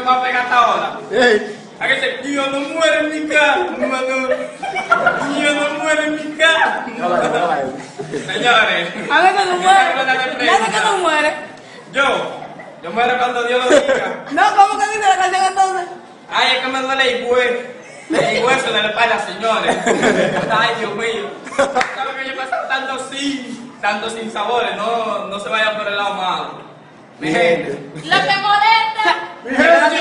va a pegar hasta ahora. ¿A que se Dios no muere en mi cama? Dios no muere en mi cama. Señores. A ver que no muere. Nada que no muere. Yo muero cuando Dios lo diga. No, ¿cómo que dice la canción entonces? Ay, es que me duele el hueso. El hueso de la espalda, señores. Ay, Dios mío. ¿Sabes que yo paso tanto sin sabores? No se vaya por el lado malo. Mi gente. Lo que molesta. Mi gente.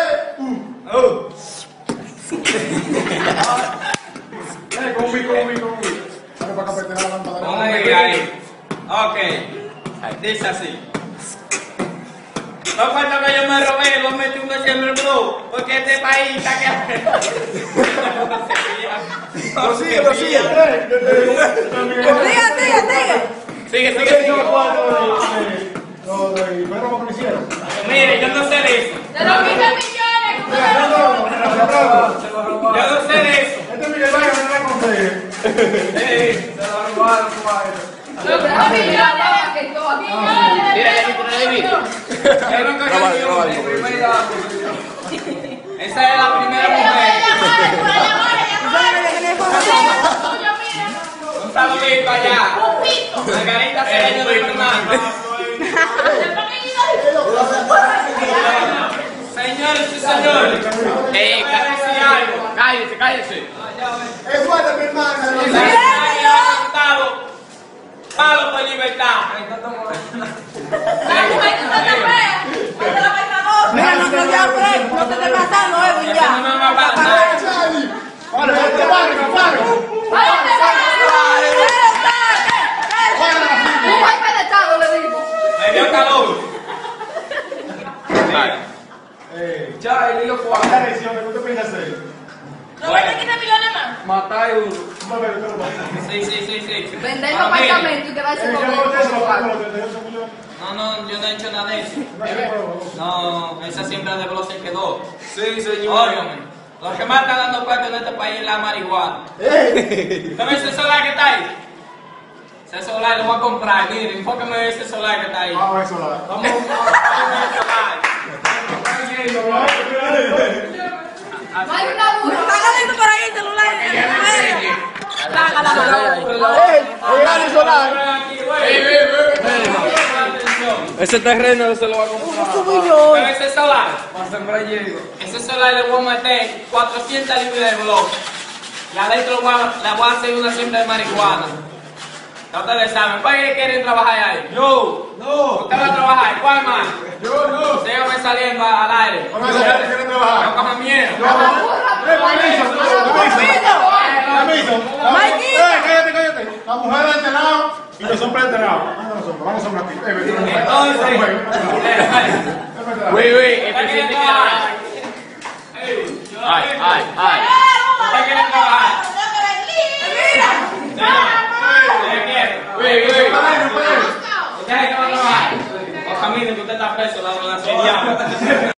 Ok. Dice así. No falta que yo me robé, lo metí un diciembre blue, porque este país está que... Lo sigue. Sigue. Mire, yo no sé de eso. De los 15 millones. Yo no sé de eso. Este Miguel Valle me va a conseguir. Los 3 millones. Mira, ya me tiene video. Esa es la primera mujer. Un saludito allá. Margarita Cedeño de Fernando. Señores y señores. Cállese. Es guarda mi hermana. Palo por libertad. Mira, no te estés pasando, Edwin, ya. Me dio calor. Ya, el lío fue a la elección, ¿qué tú piensas hacer? ¿No vais a 15 millones más? Matar uno. Sí. Vender el apartamento y quedarse con No, yo no he hecho nada de eso. No, esa siembra de blog se quedó. Sí, señor. Óigame, lo que más está dando cuenta en este país es la marihuana. ¿Sabes ese solar que está ahí? Ese solar lo voy a comprar, miren, enfóqueme ese solar que está ahí. Vamos a ver solar. Vamos a ver No hay una burra. Sácale por ahí el celular. Ese terreno se lo va a comprar. Pero ese solar, ese solar le voy a meter 400 libras de bloque. Y adentro le voy a hacer una siembra de marihuana. Ya ustedes saben, ¿cuáles quieren trabajar ahí? Yo. No. ¿Usted va a trabajar? ¿Cuál más? Yo no. Síganme saliendo al aire. Vamos a ver si quieren trabajar. No cojan miedo. Permiso. Cállate. La mujer de este lado y los hombres de este lado. Vamos a hablar aquí. ¿Usted quiere trabajar? ¿Usted quiere trabajar? ¿Usted quiere trabajar? O camine que usted está preso, la